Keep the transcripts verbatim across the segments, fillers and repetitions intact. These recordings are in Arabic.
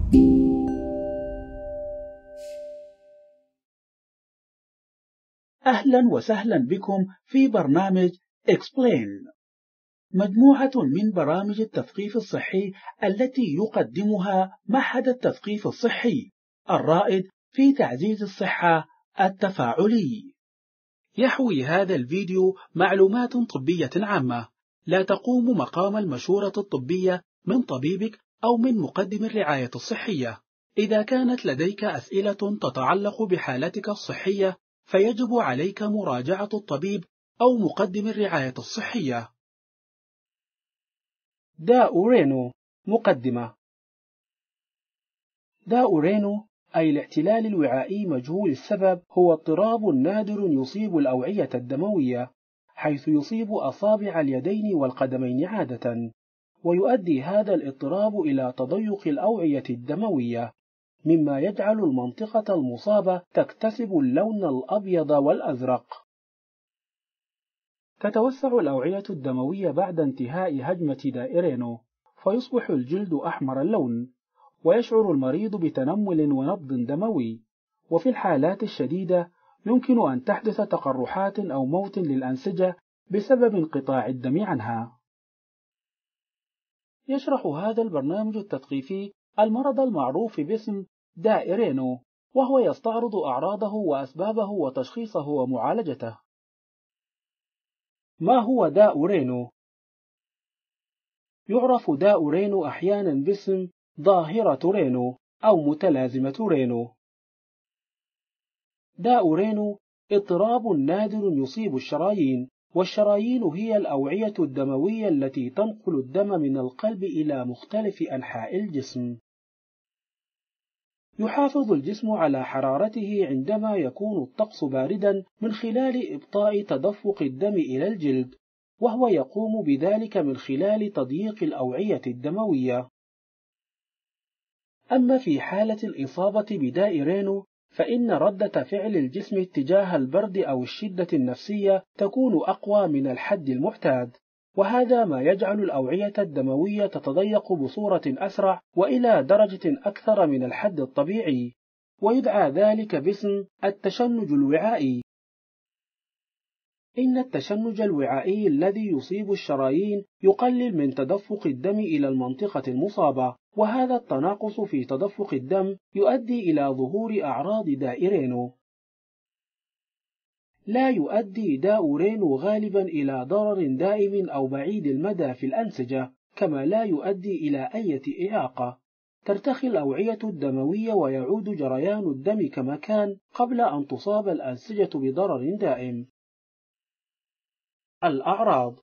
أهلا وسهلا بكم في برنامج Explain، مجموعة من برامج التثقيف الصحي التي يقدمها معهد التثقيف الصحي الرائد في تعزيز الصحة التفاعلي. يحوي هذا الفيديو معلومات طبية عامة لا تقوم مقام المشورة الطبية من طبيبك أو من مقدم الرعاية الصحية. إذا كانت لديك أسئلة تتعلق بحالتك الصحية فيجب عليك مراجعة الطبيب أو مقدم الرعاية الصحية. داء رينو. مقدمة. داء رينو أي الاختلال الوعائي مجهول السبب هو اضطراب نادر يصيب الأوعية الدموية، حيث يصيب أصابع اليدين والقدمين عادة، ويؤدي هذا الاضطراب إلى تضيق الأوعية الدموية، مما يجعل المنطقة المصابة تكتسب اللون الأبيض والأزرق. تتوسع الأوعية الدموية بعد انتهاء هجمة داء رينو، فيصبح الجلد أحمر اللون، ويشعر المريض بتنمل ونبض دموي، وفي الحالات الشديدة يمكن أن تحدث تقرحات أو موت للأنسجة بسبب انقطاع الدم عنها. يشرح هذا البرنامج التثقيفي المرض المعروف باسم داء رينو، وهو يستعرض أعراضه وأسبابه وتشخيصه ومعالجته. ما هو داء رينو؟ يعرف داء رينو أحيانا باسم ظاهرة رينو أو متلازمة رينو. داء رينو اضطراب نادر يصيب الشرايين، والشرايين هي الأوعية الدموية التي تنقل الدم من القلب إلى مختلف أنحاء الجسم. يحافظ الجسم على حرارته عندما يكون الطقس باردا من خلال إبطاء تدفق الدم إلى الجلد، وهو يقوم بذلك من خلال تضييق الأوعية الدموية. أما في حالة الإصابة بداء رينو فإن ردة فعل الجسم اتجاه البرد أو الشدة النفسية تكون أقوى من الحد المعتاد، وهذا ما يجعل الأوعية الدموية تتضيق بصورة أسرع وإلى درجة أكثر من الحد الطبيعي، ويدعى ذلك باسم التشنج الوعائي. إن التشنج الوعائي الذي يصيب الشرايين يقلل من تدفق الدم إلى المنطقة المصابة، وهذا التناقص في تدفق الدم يؤدي إلى ظهور أعراض داء رينو. لا يؤدي داء رينو غالبا إلى ضرر دائم أو بعيد المدى في الأنسجة، كما لا يؤدي إلى أي إعاقة. ترتخي الأوعية الدموية ويعود جريان الدم كما كان قبل أن تصاب الأنسجة بضرر دائم. الأعراض.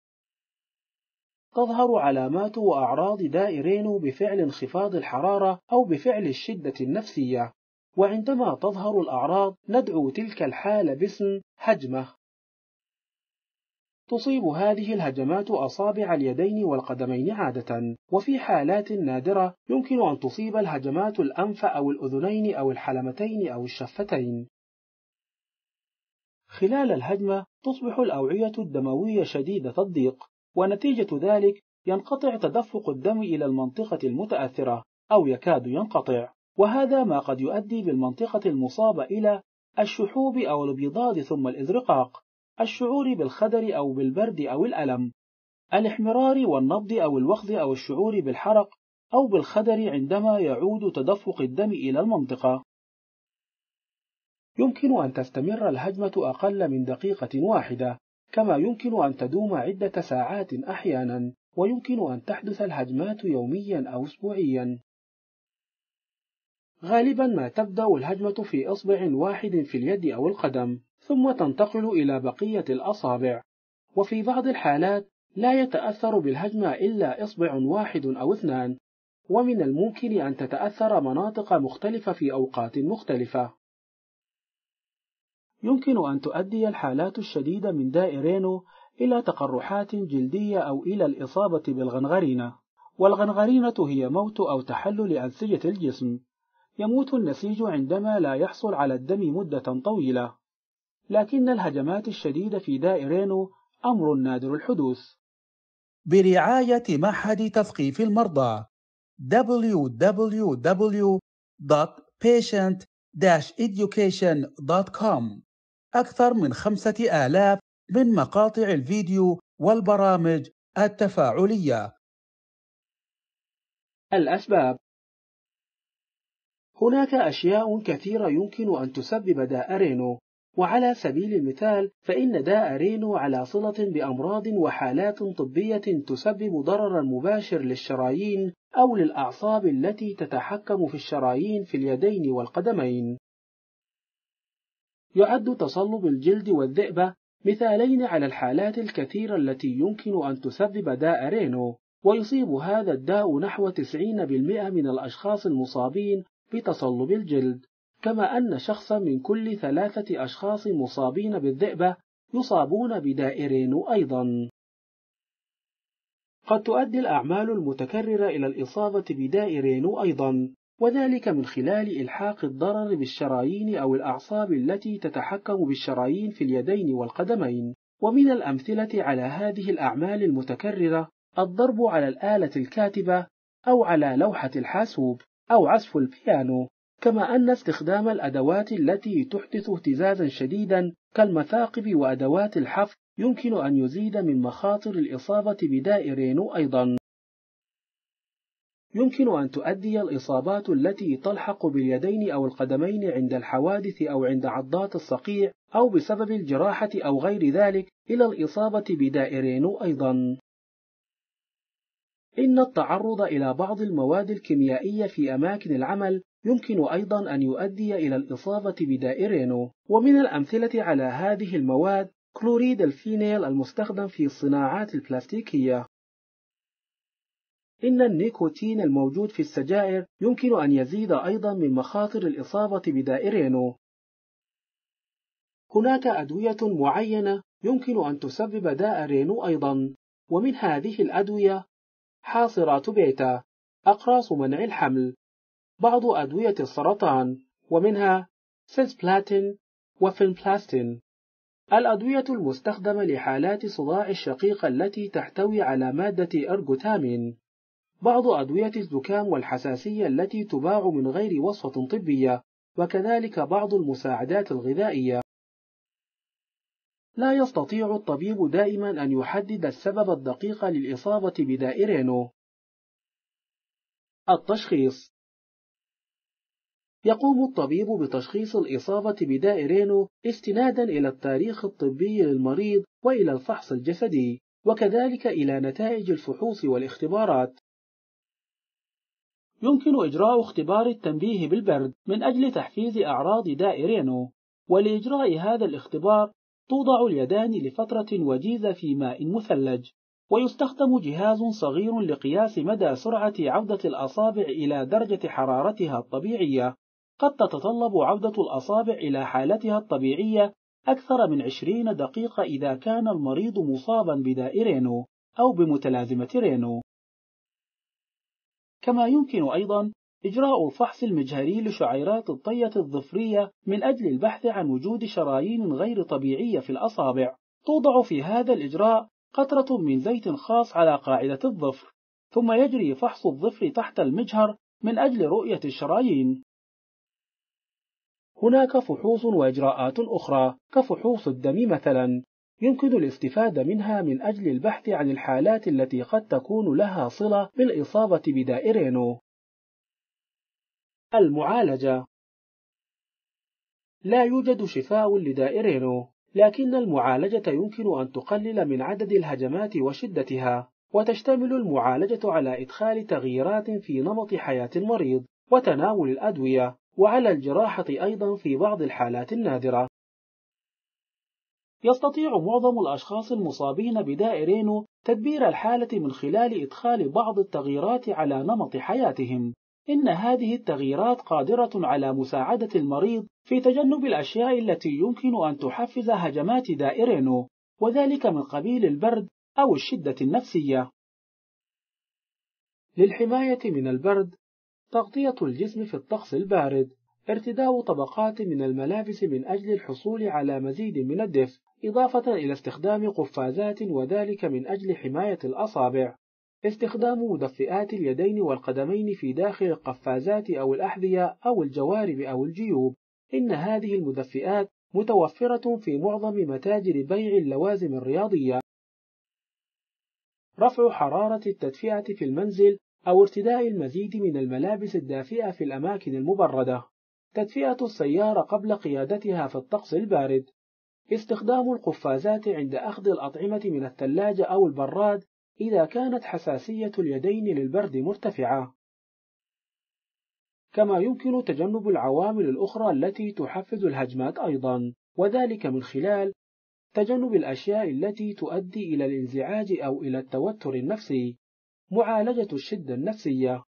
تظهر علامات وأعراض داء رينو بفعل انخفاض الحرارة أو بفعل الشدة النفسية، وعندما تظهر الأعراض ندعو تلك الحالة باسم هجمة. تصيب هذه الهجمات أصابع اليدين والقدمين عادة، وفي حالات نادرة يمكن أن تصيب الهجمات الأنف أو الأذنين أو الحلمتين أو الشفتين. خلال الهجمة تصبح الأوعية الدموية شديدة الضيق، ونتيجة ذلك ينقطع تدفق الدم إلى المنطقة المتأثرة أو يكاد ينقطع، وهذا ما قد يؤدي بالمنطقة المصابة إلى الشحوب أو الابيضاد ثم الإزرقاق، الشعور بالخدر أو بالبرد أو الألم، الاحمرار والنبض أو الوخز أو الشعور بالحرق أو بالخدر عندما يعود تدفق الدم إلى المنطقة. يمكن أن تستمر الهجمة أقل من دقيقة واحدة، كما يمكن أن تدوم عدة ساعات أحيانا، ويمكن أن تحدث الهجمات يوميا أو أسبوعيا. غالبا ما تبدأ الهجمة في إصبع واحد في اليد أو القدم، ثم تنتقل إلى بقية الأصابع، وفي بعض الحالات لا يتأثر بالهجمة إلا إصبع واحد أو اثنان، ومن الممكن أن تتأثر مناطق مختلفة في أوقات مختلفة. يمكن أن تؤدي الحالات الشديدة من داء رينو إلى تقرحات جلدية أو إلى الإصابة بالغنغرينة، والغنغرينة هي موت أو تحلل أنسجة الجسم. يموت النسيج عندما لا يحصل على الدم مدة طويلة، لكن الهجمات الشديدة في داء رينو أمر نادر الحدوث. برعاية معهد تثقيف المرضى دبليو دبليو دبليو دوت بيشنت داش إديوكيشن دوت كوم. أكثر من خمسة آلاف من مقاطع الفيديو والبرامج التفاعلية. الأسباب: هناك أشياء كثيرة يمكن أن تسبب داء رينو، وعلى سبيل المثال فإن داء رينو على صلة بأمراض وحالات طبية تسبب ضررا مباشر للشرايين أو للأعصاب التي تتحكم في الشرايين في اليدين والقدمين. يعد تصلب الجلد والذئبة مثالين على الحالات الكثيرة التي يمكن أن تسبب داء رينو، ويصيب هذا الداء نحو تسعين بالمئة من الأشخاص المصابين بتصلب الجلد، كما أن شخصا من كل ثلاثة أشخاص مصابين بالذئبة يصابون بداء رينو أيضا. قد تؤدي الأعمال المتكررة إلى الإصابة بداء رينو أيضا، وذلك من خلال إلحاق الضرر بالشرايين أو الأعصاب التي تتحكم بالشرايين في اليدين والقدمين. ومن الأمثلة على هذه الأعمال المتكررة الضرب على الآلة الكاتبة أو على لوحة الحاسوب أو عزف البيانو، كما أن استخدام الأدوات التي تحدث اهتزازا شديدا كالمثاقب وأدوات الحفر يمكن أن يزيد من مخاطر الإصابة بداء رينو أيضا. يمكن أن تؤدي الإصابات التي تلحق باليدين أو القدمين عند الحوادث أو عند عضات الصقيع أو بسبب الجراحة أو غير ذلك إلى الإصابة بداء رينو أيضا. إن التعرض إلى بعض المواد الكيميائية في أماكن العمل يمكن أيضا أن يؤدي إلى الإصابة بداء رينو، ومن الأمثلة على هذه المواد كلوريد الفينيل المستخدم في الصناعات البلاستيكية. إن النيكوتين الموجود في السجائر يمكن أن يزيد أيضا من مخاطر الإصابة بداء رينو. هناك أدوية معينة يمكن أن تسبب داء رينو أيضا، ومن هذه الأدوية حاصرات بيتا، أقراص منع الحمل، بعض أدوية السرطان، ومنها سيسبلاتين وفينبلاستين. الأدوية المستخدمة لحالات صداع الشقيق التي تحتوي على مادة إرجوتامين، بعض أدوية الزكام والحساسية التي تباع من غير وصفة طبية، وكذلك بعض المساعدات الغذائية. لا يستطيع الطبيب دائما أن يحدد السبب الدقيق للإصابة بداء رينو. التشخيص: يقوم الطبيب بتشخيص الإصابة بداء رينو استنادا إلى التاريخ الطبي للمريض وإلى الفحص الجسدي، وكذلك إلى نتائج الفحوص والاختبارات. يمكن إجراء اختبار التنبيه بالبرد من أجل تحفيز أعراض داء رينو، ولإجراء هذا الاختبار توضع اليدان لفترة وجيزة في ماء مثلج، ويستخدم جهاز صغير لقياس مدى سرعة عودة الأصابع إلى درجة حرارتها الطبيعية. قد تتطلب عودة الأصابع إلى حالتها الطبيعية أكثر من عشرين دقيقة إذا كان المريض مصابا بداء رينو أو بمتلازمة رينو. كما يمكن أيضا إجراء الفحص المجهري لشعيرات الطية الظفرية من أجل البحث عن وجود شرايين غير طبيعية في الأصابع. توضع في هذا الإجراء قطرة من زيت خاص على قاعدة الظفر، ثم يجري فحص الظفر تحت المجهر من أجل رؤية الشرايين. هناك فحوص وإجراءات أخرى كفحوص الدم مثلا، يمكن الاستفادة منها من أجل البحث عن الحالات التي قد تكون لها صلة بالإصابة بداء رينو. المعالجة: لا يوجد شفاء لداء رينو، لكن المعالجة يمكن أن تقلل من عدد الهجمات وشدتها، وتشتمل المعالجة على إدخال تغييرات في نمط حياة المريض وتناول الأدوية، وعلى الجراحة أيضا في بعض الحالات النادرة. يستطيع معظم الأشخاص المصابين بداء رينو تدبير الحالة من خلال إدخال بعض التغييرات على نمط حياتهم. إن هذه التغييرات قادرة على مساعدة المريض في تجنب الأشياء التي يمكن أن تحفز هجمات داء رينو، وذلك من قبيل البرد أو الشدة النفسية. للحماية من البرد: تغطية الجسم في الطقس البارد، ارتداء طبقات من الملابس من أجل الحصول على مزيد من الدفء، إضافة إلى استخدام قفازات، وذلك من أجل حماية الأصابع. استخدام مدفئات اليدين والقدمين في داخل القفازات أو الأحذية أو الجوارب أو الجيوب. إن هذه المدفئات متوفرة في معظم متاجر بيع اللوازم الرياضية. رفع حرارة التدفئة في المنزل أو ارتداء المزيد من الملابس الدافئة في الأماكن المبردة. تدفئة السيارة قبل قيادتها في الطقس البارد. استخدام القفازات عند أخذ الأطعمة من الثلاجة أو البراد إذا كانت حساسية اليدين للبرد مرتفعة. كما يمكن تجنب العوامل الأخرى التي تحفز الهجمات أيضا، وذلك من خلال تجنب الأشياء التي تؤدي إلى الانزعاج أو إلى التوتر النفسي. معالجة الشدة النفسية.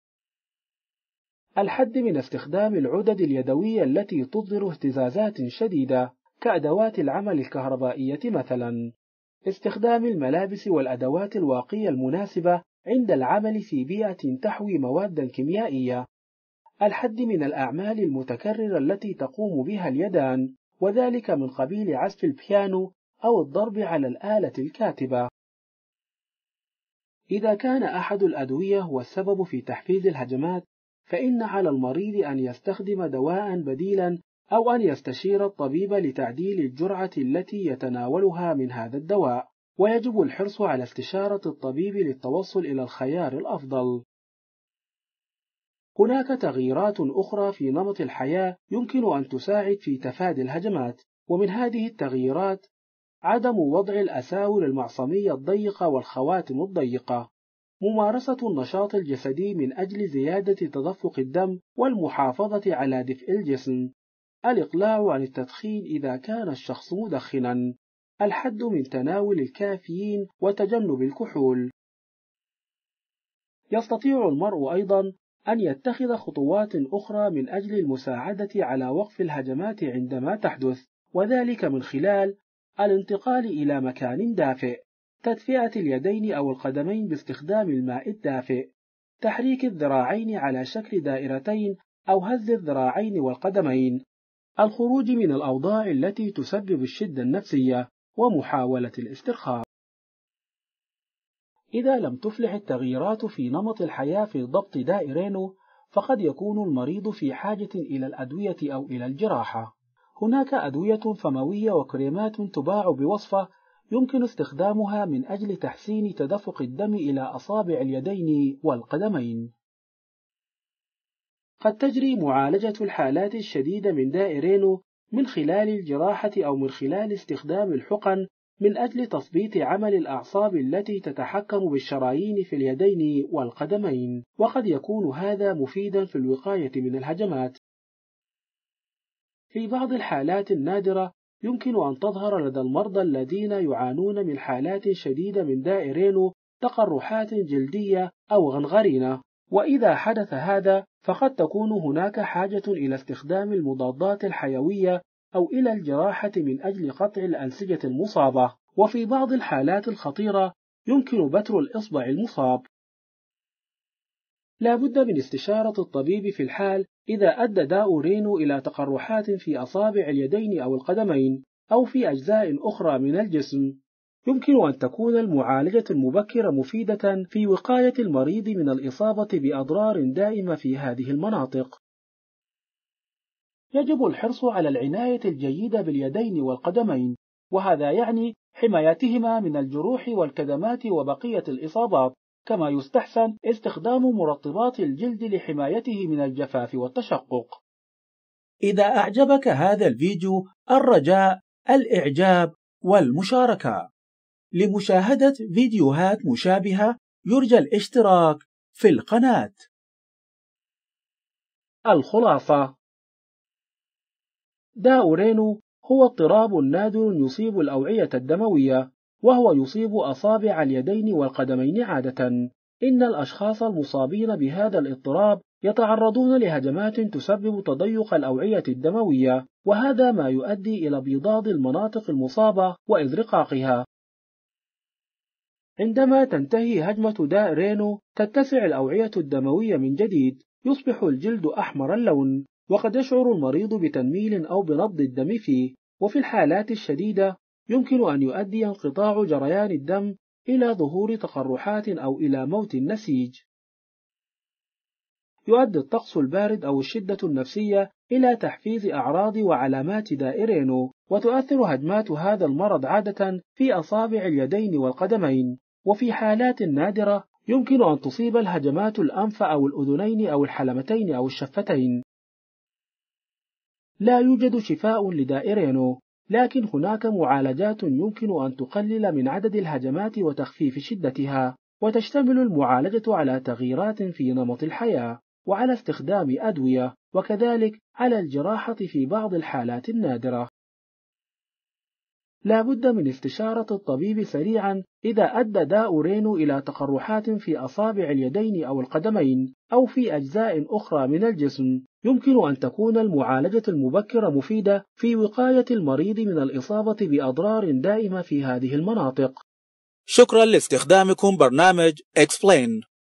الحد من استخدام العدد اليدوية التي تصدر اهتزازات شديدة كأدوات العمل الكهربائية مثلا. استخدام الملابس والأدوات الواقية المناسبة عند العمل في بيئة تحوي مواد كيميائية. الحد من الأعمال المتكررة التي تقوم بها اليدان، وذلك من قبيل عزف البيانو أو الضرب على الآلة الكاتبة. إذا كان أحد الأدوية هو السبب في تحفيز الهجمات، فإن على المريض أن يستخدم دواء بديلا أو أن يستشير الطبيب لتعديل الجرعة التي يتناولها من هذا الدواء، ويجب الحرص على استشارة الطبيب للتوصل إلى الخيار الأفضل. هناك تغييرات أخرى في نمط الحياة يمكن أن تساعد في تفادي الهجمات، ومن هذه التغييرات عدم وضع الأساور المعصمية الضيقة والخواتم الضيقة، ممارسة النشاط الجسدي من أجل زيادة تدفق الدم والمحافظة على دفء الجسم، الإقلاع عن التدخين إذا كان الشخص مدخنا، الحد من تناول الكافيين وتجنب الكحول. يستطيع المرء أيضا أن يتخذ خطوات أخرى من أجل المساعدة على وقف الهجمات عندما تحدث، وذلك من خلال الانتقال إلى مكان دافئ، تدفئة اليدين أو القدمين باستخدام الماء الدافئ، تحريك الذراعين على شكل دائرتين أو هز الذراعين والقدمين، الخروج من الأوضاع التي تسبب الشدة النفسية، ومحاولة الاسترخاء. إذا لم تفلح التغييرات في نمط الحياة في ضبط داء رينو، فقد يكون المريض في حاجة إلى الأدوية أو إلى الجراحة. هناك أدوية فموية وكريمات تباع بوصفة يمكن استخدامها من أجل تحسين تدفق الدم إلى أصابع اليدين والقدمين. قد تجري معالجة الحالات الشديدة من داء رينو من خلال الجراحة أو من خلال استخدام الحقن من أجل تثبيط عمل الأعصاب التي تتحكم بالشرايين في اليدين والقدمين، وقد يكون هذا مفيدا في الوقاية من الهجمات. في بعض الحالات النادرة يمكن أن تظهر لدى المرضى الذين يعانون من حالات شديدة من داء رينو تقرحات جلدية أو غنغرينة، وإذا حدث هذا فقد تكون هناك حاجة إلى استخدام المضادات الحيوية أو إلى الجراحة من أجل قطع الأنسجة المصابة، وفي بعض الحالات الخطيرة يمكن بتر الإصبع المصاب. لا بد من استشارة الطبيب في الحال إذا أدى داء رينو إلى تقرحات في أصابع اليدين أو القدمين أو في أجزاء أخرى من الجسم. يمكن أن تكون المعالجة المبكرة مفيدة في وقاية المريض من الإصابة بأضرار دائمة في هذه المناطق. يجب الحرص على العناية الجيدة باليدين والقدمين، وهذا يعني حمايتهما من الجروح والكدمات وبقية الإصابات، كما يستحسن استخدام مرطبات الجلد لحمايته من الجفاف والتشقق. إذا أعجبك هذا الفيديو الرجاء الإعجاب والمشاركة. لمشاهدة فيديوهات مشابهة يرجى الاشتراك في القناة. الخلاصة: داء رينو هو اضطراب نادر يصيب الأوعية الدموية، وهو يصيب أصابع اليدين والقدمين عادة. إن الأشخاص المصابين بهذا الاضطراب يتعرضون لهجمات تسبب تضيق الأوعية الدموية، وهذا ما يؤدي إلى بيضاض المناطق المصابة وإزرقاقها. عندما تنتهي هجمة داء رينو تتسع الأوعية الدموية من جديد، يصبح الجلد أحمر اللون، وقد يشعر المريض بتنميل أو بنبض الدم فيه، وفي الحالات الشديدة يمكن أن يؤدي انقطاع جريان الدم إلى ظهور تقرحات أو إلى موت النسيج. يؤدي الطقس البارد أو الشدة النفسية إلى تحفيز أعراض وعلامات دائرينو، وتؤثر هجمات هذا المرض عادة في أصابع اليدين والقدمين، وفي حالات نادرة يمكن أن تصيب الهجمات الأنف أو الأذنين أو الحلمتين أو الشفتين. لا يوجد شفاء لدائرينو، لكن هناك معالجات يمكن أن تقلل من عدد الهجمات وتخفيف شدتها، وتشتمل المعالجة على تغييرات في نمط الحياة، وعلى استخدام أدوية، وكذلك على الجراحة في بعض الحالات النادرة. لا بد من استشارة الطبيب سريعا إذا أدى داء رينو إلى تقرحات في أصابع اليدين أو القدمين أو في أجزاء أخرى من الجسم. يمكن أن تكون المعالجة المبكرة مفيدة في وقاية المريض من الإصابة بأضرار دائمة في هذه المناطق. شكرا لاستخدامكم برنامج Explain.